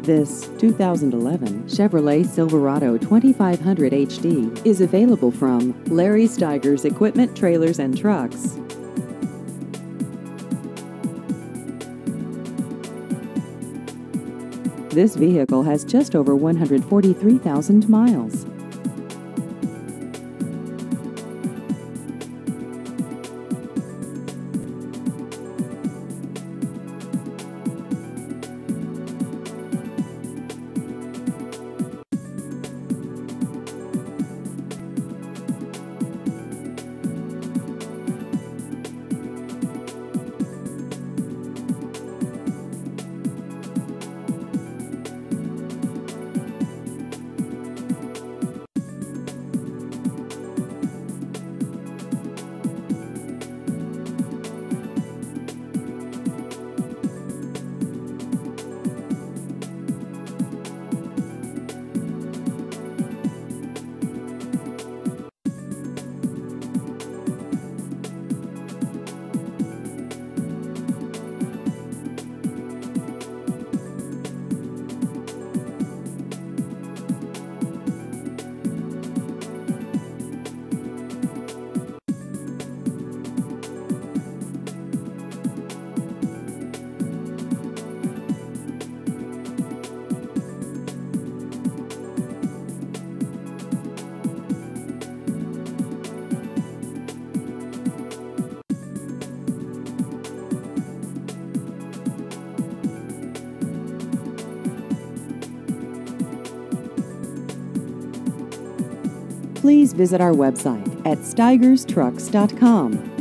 This 2011 Chevrolet Silverado 2500 HD is available from Larry Steigers Equipment Trailers and Trucks. This vehicle has just over 143,000 miles. Please visit our website at steigerstrucks.com.